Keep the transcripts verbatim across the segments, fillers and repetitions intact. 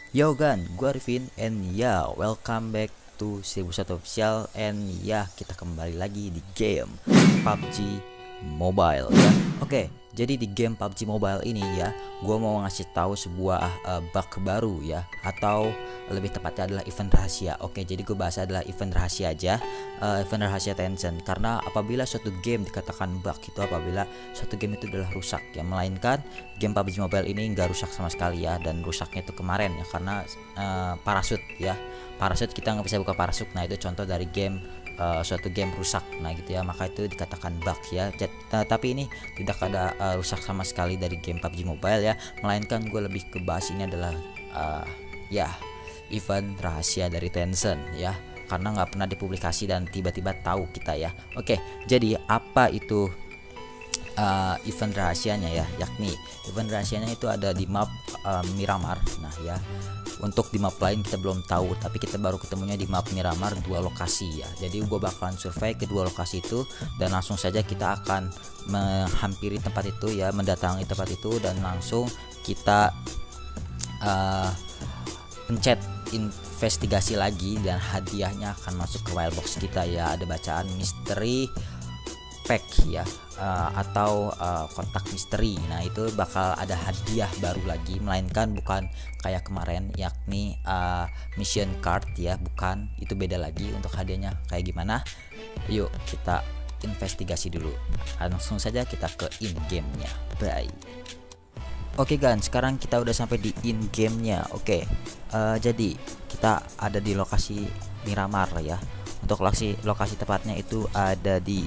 Yo gan, gue Arifin and ya welcome back to seribu satu Official and ya kita kembali lagi di game P U B G Mobile ya. Oke, jadi di game P U B G Mobile ini ya, gue mau ngasih tahu sebuah uh, bug baru ya, atau lebih tepatnya adalah event rahasia. Oke, jadi gue bahas adalah event rahasia aja, uh, event rahasia Tencent. Karena apabila suatu game dikatakan bug itu apabila suatu game itu adalah rusak ya, melainkan game P U B G Mobile ini nggak rusak sama sekali ya, dan rusaknya itu kemarin ya karena uh, parasut ya, parasut kita nggak bisa buka parasut. Nah itu contoh dari game uh, suatu game rusak, nah gitu ya, maka itu dikatakan bug ya. Jat, uh, tapi ini tidak ada uh, rusak sama sekali dari game P U B G Mobile ya, melainkan gue lebih ke bahas ini adalah uh, ya event rahasia dari Tencent ya, karena nggak pernah dipublikasi dan tiba-tiba tahu kita ya. Oke, jadi apa itu uh, event rahasianya ya, yakni event rahasianya itu ada di map uh, Miramar. Nah ya, untuk di map lain kita belum tahu, tapi kita baru ketemunya di map Miramar dua lokasi ya. Jadi gue bakalan survei ke dua lokasi itu dan langsung saja kita akan menghampiri tempat itu ya, mendatangi tempat itu dan langsung kita uh, pencet investigasi lagi, dan hadiahnya akan masuk ke wild box kita ya. Ada bacaan misteri pack ya, uh, atau uh, kotak misteri. Nah itu bakal ada hadiah baru lagi, melainkan bukan kayak kemarin yakni uh, mission card ya, bukan, itu beda lagi. Untuk hadiahnya kayak gimana, yuk kita investigasi dulu. Langsung saja kita ke in game nya. Bye. Oke okay, guys, sekarang kita udah sampai di in game nya. Oke, okay. uh, jadi kita ada di lokasi Miramar ya. Untuk lokasi lokasi tepatnya itu ada di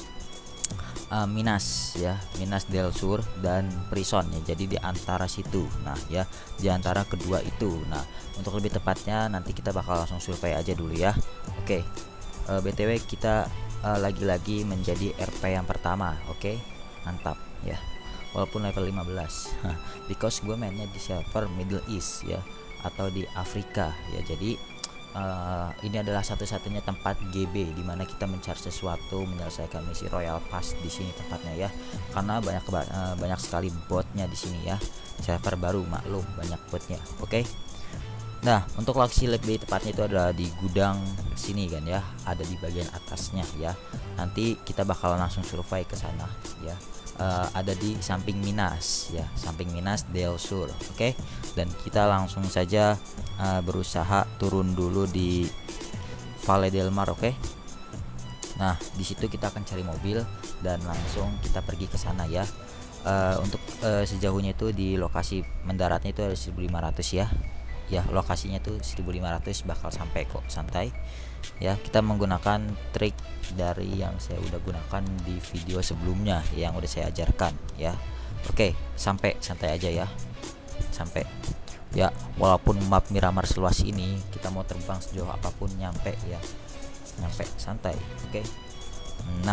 uh, Minas ya, Minas del Sur dan Prison ya. Jadi di antara situ. Nah ya, di antara kedua itu. Nah untuk lebih tepatnya nanti kita bakal langsung survei aja dulu ya. Oke, okay. uh, B T W kita uh, lagi-lagi menjadi R P yang pertama. Oke, okay? Mantap ya. Walaupun level lima belas because gue mainnya di server Middle East ya, atau di Afrika ya. Jadi uh, ini adalah satu-satunya tempat G B di mana kita mencari sesuatu, menyelesaikan misi Royal Pass di sini tempatnya ya, karena banyak uh, banyak sekali botnya di sini ya. Server baru, maklum banyak botnya. Oke okay? Nah untuk lokasi lebih tepatnya itu adalah di gudang sini kan ya, ada di bagian atasnya ya. Nanti kita bakal langsung survei ke sana ya. Uh, ada di samping Minas ya, samping Minas del Sur. Oke, okay? Dan kita langsung saja uh, berusaha turun dulu di Valle del Mar. Oke, okay? Nah di situ kita akan cari mobil dan langsung kita pergi ke sana ya. Uh, untuk uh, sejauhnya itu di lokasi mendaratnya itu ada seribu lima ratus ya. Ya lokasinya tuh seribu lima ratus, bakal sampai kok, santai ya. Kita menggunakan trik dari yang saya udah gunakan di video sebelumnya yang udah saya ajarkan ya. Oke, sampai santai aja ya, sampai ya. Walaupun map Miramar seluas ini, kita mau terbang sejauh apapun nyampe ya, nyampe santai. Oke, nah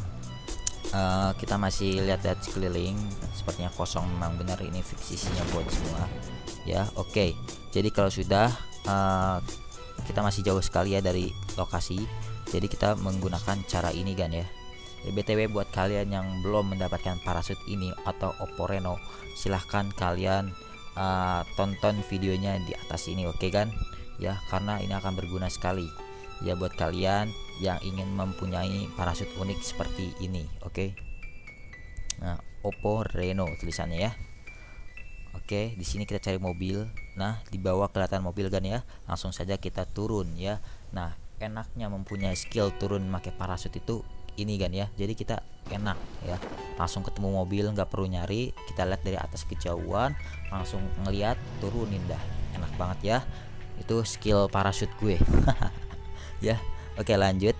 uh, kita masih lihat-lihat sekeliling, sepertinya kosong, memang benar ini fiksi, isinya buat semua ya. Oke, jadi kalau sudah uh, kita masih jauh sekali ya dari lokasi, jadi kita menggunakan cara ini kan ya. ya B T W buat kalian yang belum mendapatkan parasut ini atau Oppo Reno, silahkan kalian uh, tonton videonya di atas ini, oke okay kan ya, karena ini akan berguna sekali ya buat kalian yang ingin mempunyai parasut unik seperti ini. Oke okay? Nah Oppo Reno tulisannya ya. Oke, di sini kita cari mobil. Nah, di bawah kelihatan mobil kan ya. Langsung saja kita turun ya. Nah, enaknya mempunyai skill turun pakai parasut itu ini kan ya. Jadi kita enak ya. Langsung ketemu mobil, nggak perlu nyari. Kita lihat dari atas kejauhan, langsung ngelihat, turunin dah. Enak banget ya. Itu skill parasut gue. Ya. Oke, lanjut.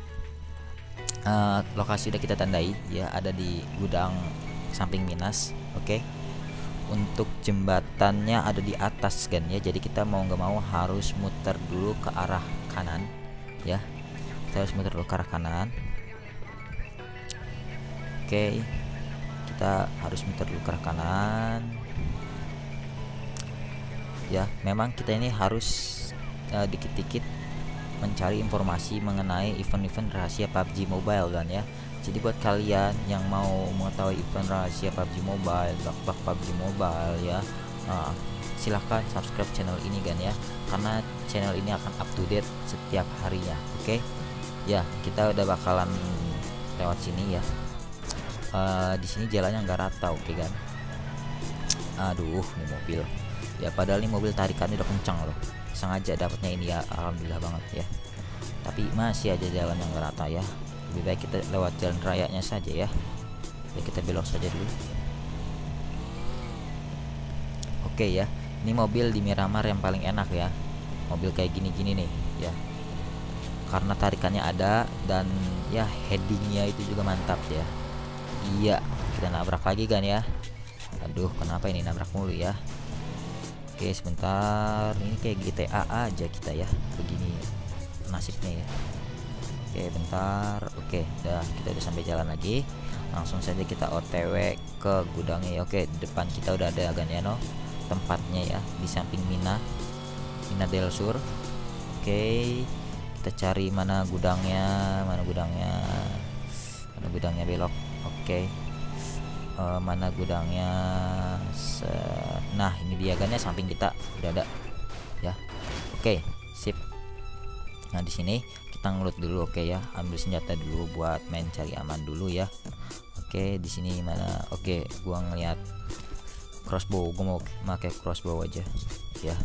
Uh, lokasi udah kita tandai ya, ada di gudang samping Minas. Oke. Untuk jembatannya ada di atas kan ya, jadi kita mau nggak mau harus muter dulu ke arah kanan ya. Kita harus muter dulu ke arah kanan. Oke, kita harus muter dulu ke arah kanan ya. Memang kita ini harus uh, dikit-dikit mencari informasi mengenai event-event rahasia P U B G Mobile kan ya. Jadi buat kalian yang mau mengetahui event rahasia P U B G Mobile, bug-bug P U B G Mobile ya, uh, silahkan subscribe channel ini kan ya, karena channel ini akan up to date setiap harinya. Oke ya, kita udah bakalan lewat sini ya. Uh, di sini jalannya nggak rata, oke kan. Aduh, ini mobil ya, padahal ini mobil tarikannya udah kencang loh, sengaja dapatnya ini ya, alhamdulillah banget ya. Tapi masih aja jalan yang nggak rata ya, lebih baik kita lewat jalan rayanya saja ya. Ya kita belok saja dulu. Oke ya, ini mobil di Miramar yang paling enak ya, mobil kayak gini-gini nih ya, karena tarikannya ada dan ya headingnya itu juga mantap ya. Iya, kita nabrak lagi kan ya. Aduh, kenapa ini nabrak mulu ya. Oke sebentar, ini kayak G T A aja kita ya, begini nasibnya ya. Oke bentar, oke udah, kita udah sampai jalan lagi. Langsung saja kita O T W ke gudangnya ya. Oke, di depan kita udah ada Ganeno tempatnya ya, di samping Mina Mina del Sur. Oke, kita cari mana gudangnya, mana gudangnya, mana gudangnya belok. Oke, uh, mana gudangnya. Set. Nah ini dia gannya, samping kita udah ada ya. Oke sip. Nah di sini kita ngelut dulu, oke ya, ambil senjata dulu buat main cari aman dulu ya. Oke di sini mana, oke gua ngeliat crossbow, gua mau pakai crossbow aja ya.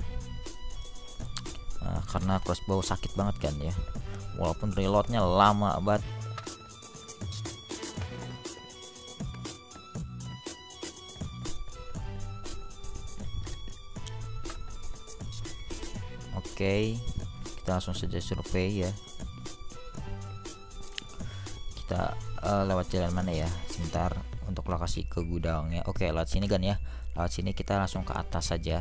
Nah, karena crossbow sakit banget kan ya, walaupun reloadnya lama banget. Oke, kita langsung saja survei ya. Kita uh, lewat jalan mana ya? Sebentar, untuk lokasi ke gudangnya. Oke, lewat sini kan ya. Lewat sini kita langsung ke atas saja.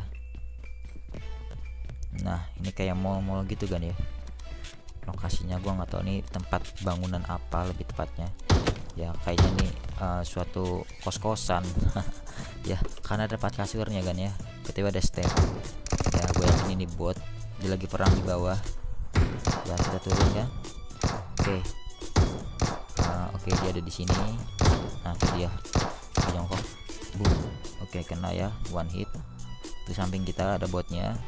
Nah, ini kayak mall-mall gitu kan ya. Lokasinya gua nggak tahu nih tempat bangunan apa lebih tepatnya. Ya, kayaknya nih uh, suatu kos-kosan. Ya, karena ada tempat kasurnya kan ya. Ketika ada step. Ya, gue yakin ini bot. Dia lagi perang di bawah ya, kita turun kan. Oke, nah, oke dia ada di sini. Nah itu dia, kita jongkok, boom. Oke kena ya, one hit. Di samping kita ada botnya,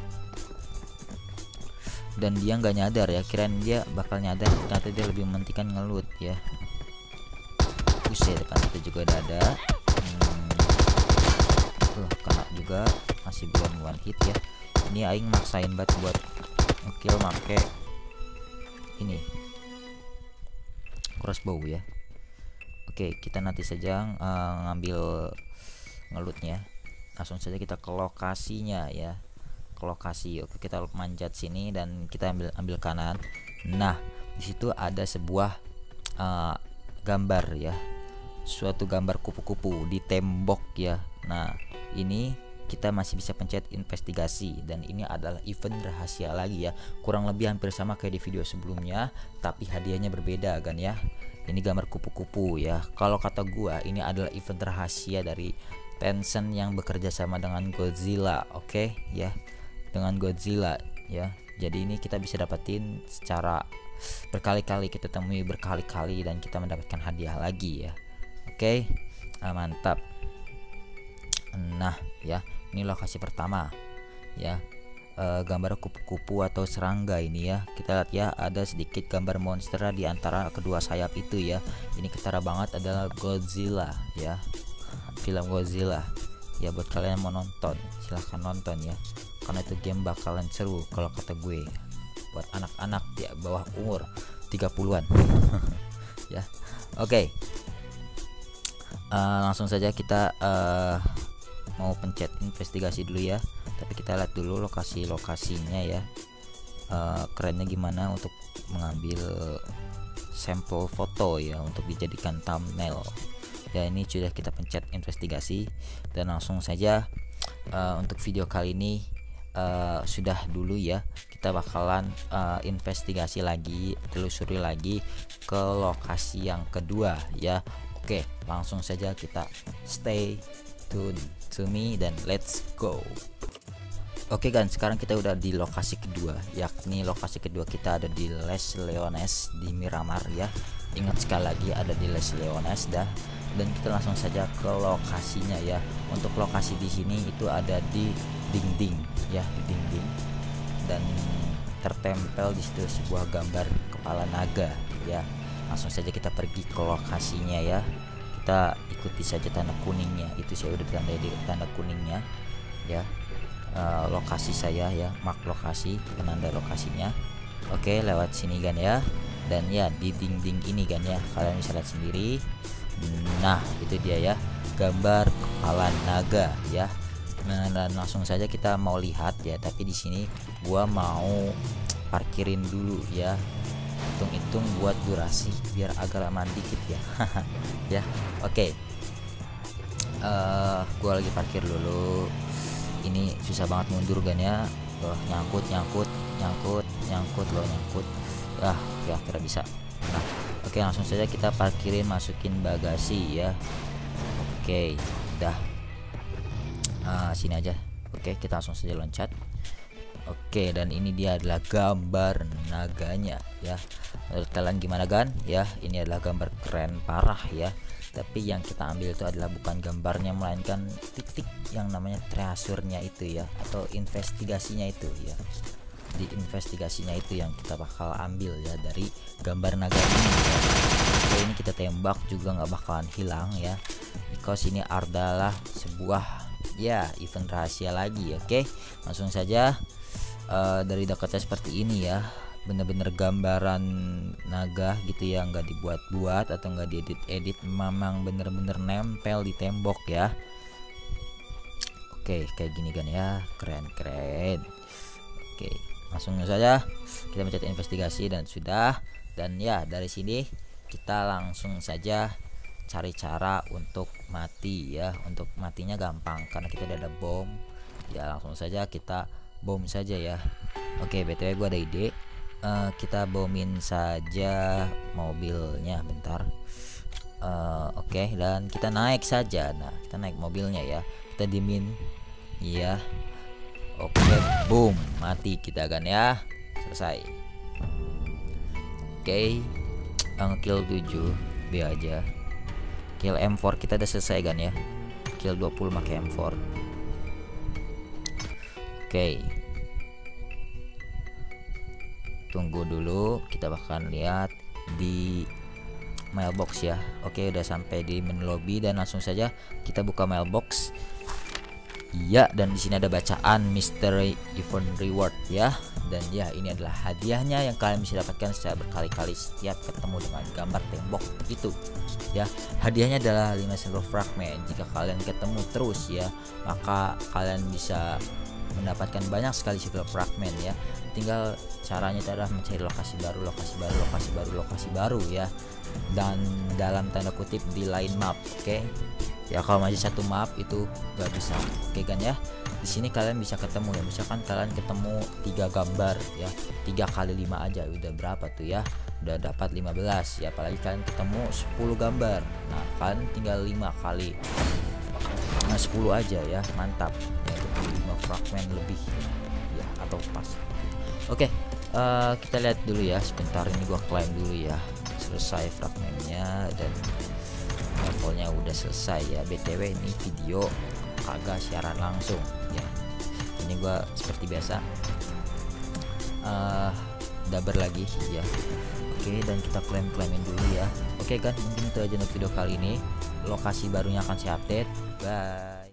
dan dia nggak nyadar ya, kirain dia bakal nyadar, ternyata dia lebih mementingkan ngelut ya. Buset, depan kita juga ada ada hmm. Tuh kena juga, masih belum one hit ya. Ini aing maksain banget buat kill make ini crossbow ya. Oke, kita nanti saja uh, ngambil ngelutnya. Langsung saja kita ke lokasinya ya. Ke lokasi. Oke, kita manjat sini dan kita ambil ambil kanan. Nah, di situ ada sebuah uh, gambar ya. Suatu gambar kupu-kupu di tembok ya. Nah, ini kita masih bisa pencet investigasi, dan ini adalah event rahasia lagi ya, kurang lebih hampir sama kayak di video sebelumnya, tapi hadiahnya berbeda kan ya. Ini gambar kupu-kupu ya. Kalau kata gua ini adalah event rahasia dari Tencent yang bekerja sama dengan Godzilla, oke okay? Ya, dengan Godzilla ya. Jadi ini kita bisa dapetin secara berkali-kali, kita temui berkali-kali dan kita mendapatkan hadiah lagi ya. Oke, okay? Nah, mantap. Nah ya, ini lokasi pertama ya. E, gambar kupu-kupu atau serangga ini ya. Kita lihat ya, ada sedikit gambar monster di antara kedua sayap itu ya. Ini ketara banget, adalah Godzilla ya, film Godzilla ya. Buat kalian yang mau nonton, silahkan nonton ya, karena itu game bakalan seru kalau kata gue, buat anak-anak di bawah umur tiga puluhan ya. Oke, okay. uh, langsung saja kita uh, mau pencet investigasi dulu ya, tapi kita lihat dulu lokasi-lokasinya ya. Uh, kerennya gimana untuk mengambil sampel foto ya, untuk dijadikan thumbnail ya. Ini sudah kita pencet investigasi, dan langsung saja uh, untuk video kali ini uh, sudah dulu ya. Kita bakalan uh, investigasi lagi, telusuri lagi ke lokasi yang kedua ya. Oke, langsung saja kita stay tune to me dan let's go. Oke kan, sekarang kita udah di lokasi kedua, yakni lokasi kedua kita ada di Les Leones di Miramar ya. Ingat sekali lagi, ada di Les Leones dah. dan kita langsung saja ke lokasinya ya. Untuk lokasi di sini itu ada di dinding ya, di dinding, dan tertempel di situ sebuah gambar kepala naga ya. Langsung saja kita pergi ke lokasinya ya. Kita ikuti saja tanda kuningnya, itu saya udah tanda di tanda kuningnya ya. Uh, lokasi saya ya, mark lokasi, penanda lokasinya. Oke, lewat sini kan ya. Dan ya di dinding ini kan ya, kalian bisa lihat sendiri. Nah itu dia ya, gambar kepala naga ya. Nah, dan langsung saja kita mau lihat ya, tapi di sini gua mau parkirin dulu ya, hitung-hitung buat durasi biar agak lama dikit ya. Ya oke, okay. uh, gua lagi parkir dulu. Ini susah banget mundur kan ya. Loh, nyangkut nyangkut nyangkut nyangkut loh nyangkut. Ah ya kira bisa. Nah oke, okay, langsung saja kita parkirin, masukin bagasi ya. Oke okay, dah, uh, sini aja. Oke okay, kita langsung saja loncat. Oke, dan ini dia adalah gambar naganya ya. Menurut kalian gimana kan ya? Ini adalah gambar keren parah ya. Tapi yang kita ambil itu adalah bukan gambarnya, melainkan titik yang namanya treasurnya itu ya, atau investigasinya itu ya. Di investigasinya itu yang kita bakal ambil ya dari gambar naga ini ya. Oke, ini kita tembak juga nggak bakalan hilang ya, because ini adalah sebuah ya event rahasia lagi. Oke, langsung saja. Uh, dari dekatnya seperti ini ya, bener-bener gambaran naga gitu ya, nggak dibuat-buat atau nggak diedit-edit, memang bener-bener nempel di tembok ya. Oke kayak gini kan ya, keren-keren. Oke langsung saja kita mencet investigasi dan sudah. Dan ya dari sini kita langsung saja cari cara untuk mati ya. Untuk matinya gampang karena kita udah ada bom ya, langsung saja kita bom saja ya. Oke btw gua ada ide, uh, kita bomin saja mobilnya bentar. Uh, oke okay, dan kita naik saja. Nah kita naik mobilnya ya, kita dimin ya. Oke okay, boom, mati kita kan ya, selesai. Oke okay, kill tujuh B aja. Kill M four kita udah selesai kan ya, kill dua puluh pakai M four. Oke okay. Tunggu dulu, kita bakalan lihat di mailbox ya. Oke okay, udah sampai di menu lobby dan langsung saja kita buka mailbox. Ya, dan di sini ada bacaan mystery event reward ya. Dan ya ini adalah hadiahnya yang kalian bisa dapatkan secara berkali-kali setiap ketemu dengan gambar tembok itu ya. Hadiahnya adalah lima silver fragment. Jika kalian ketemu terus ya, maka kalian bisa mendapatkan banyak sekali silver fragment ya. Tinggal caranya adalah mencari lokasi baru, lokasi baru, lokasi baru, lokasi baru ya. Dan dalam tanda kutip di lain map, oke? Okay? Ya kalau masih satu map itu gak bisa, oke okay kan ya? Di sini kalian bisa ketemu ya, misalkan kalian ketemu tiga gambar ya, tiga kali lima aja udah berapa tuh ya? Udah dapat lima belas ya. Apalagi kalian ketemu sepuluh gambar, nah kalian tinggal lima kali nah, sepuluh aja ya, mantap ya, lima fragmen lebih ya, atau pas. Oke okay, uh, kita lihat dulu ya, sebentar ini gua klaim dulu ya. Selesai fragmennya dan levelnya udah selesai ya. Btw ini video kagak siaran langsung ya, ini gua seperti biasa uh, dabar lagi ya. Oke okay, dan kita klaim-klaimin dulu ya. Oke okay, kan, mungkin itu aja untuk video kali ini. Lokasi barunya akan saya update. Bye.